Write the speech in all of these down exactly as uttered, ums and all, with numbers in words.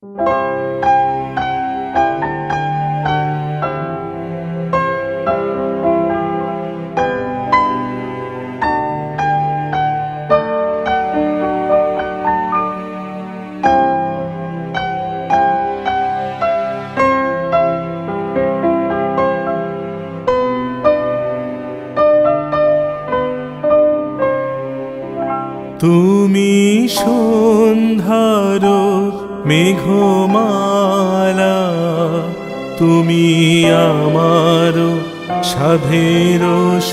তুমি সন্ধ্যার মেঘমালা, তুমি আমার সাধের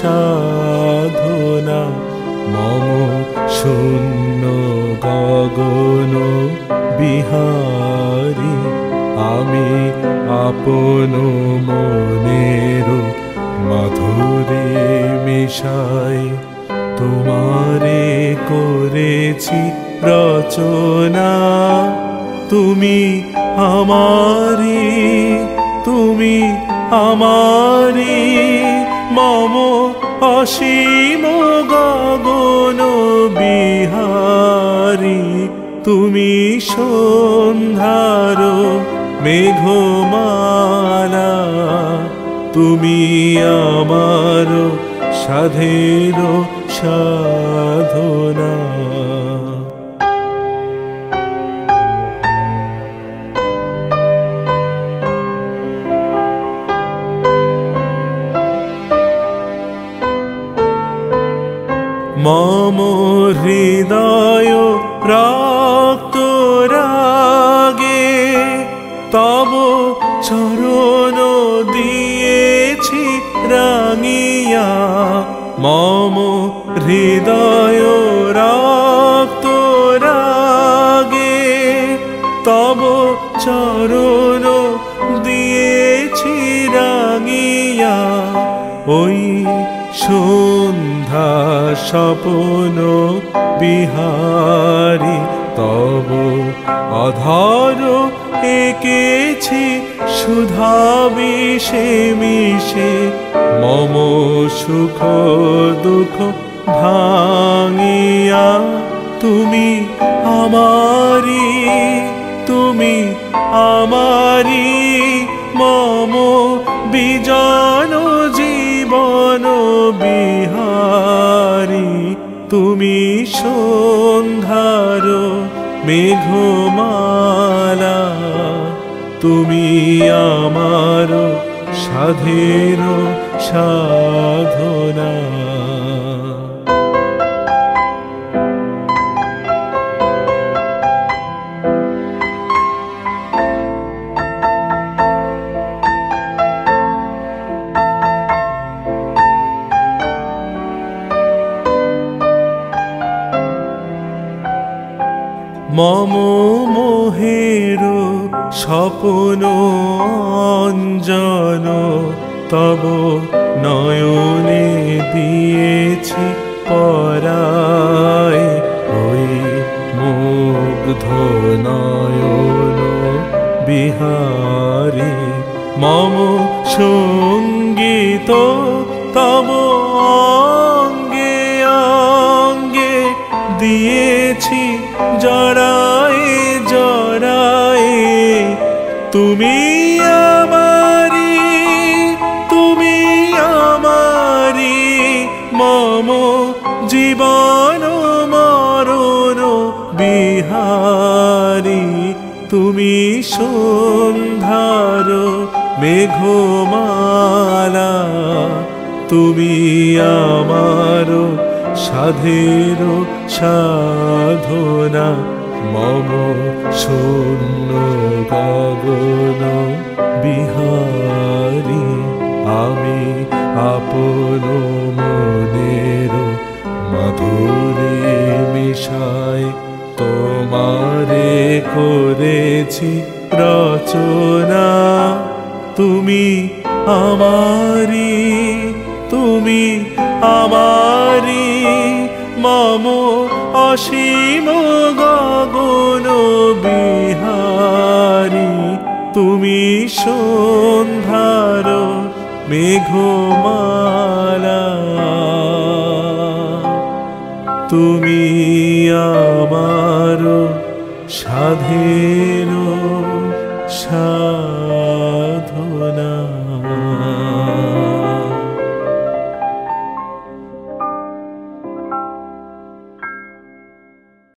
সাধনা। মম শূন্য গগন বিহারী, আমি আপন মনের মাধুরী মিশাই তোমারে করেছি রচনা। তুমি আমারি, তুমি আমারি, মম অসীম গগন বিহারী। তুমি সন্ধ্যার মেঘমালা, তুমি আমার সাধের সাধনা। মম হৃদয় রক্ত রাগে, তব চরণ দিয়েছি রাঙিয়া। মম হৃদয় রক্ত রাগে, তব চরণ দিয়েছি রাঙিয়া। ওই সন্ধ্যা স্বপ্ন বিহারী, তব অধর এঁকেছি সুধা বিষে মিশে। মম সুখ দুঃখ ভাঙিয়া, তুমি আমারি, তুমি আমারি, মম বিজন জীবন বিহারী। তুমি সন্ধ্যার মেঘমালা, তুমি আমার সাধের সাধনা। মম মোহের স্বপ্ন অঞ্জন, তব নয়নে দিয়েছি পরায়। ওই মুগ্ধ নয়ন বিহারী, মম সঙ্গীত তব অঙ্গে অঙ্গে দিয়েছি জড়ায়ে জড়ায়ে। তুমি আমারি, তুমি আমারি, মম জীবন মরণ বিহারী। তুমি সন্ধ্যার মেঘমালা, তুমি আমার সাধের সাধনা। মম শূন্য গগন বিহারী, আমি আপন মনের মাধুরী মিশাই তোমারে করেছি রচনা। তুমি আমারি, তুমি আমারি, মম অসীম গগন বিহারী। তুমি সন্ধ্যার মেঘমালা, তুমি আমার সাধের আশা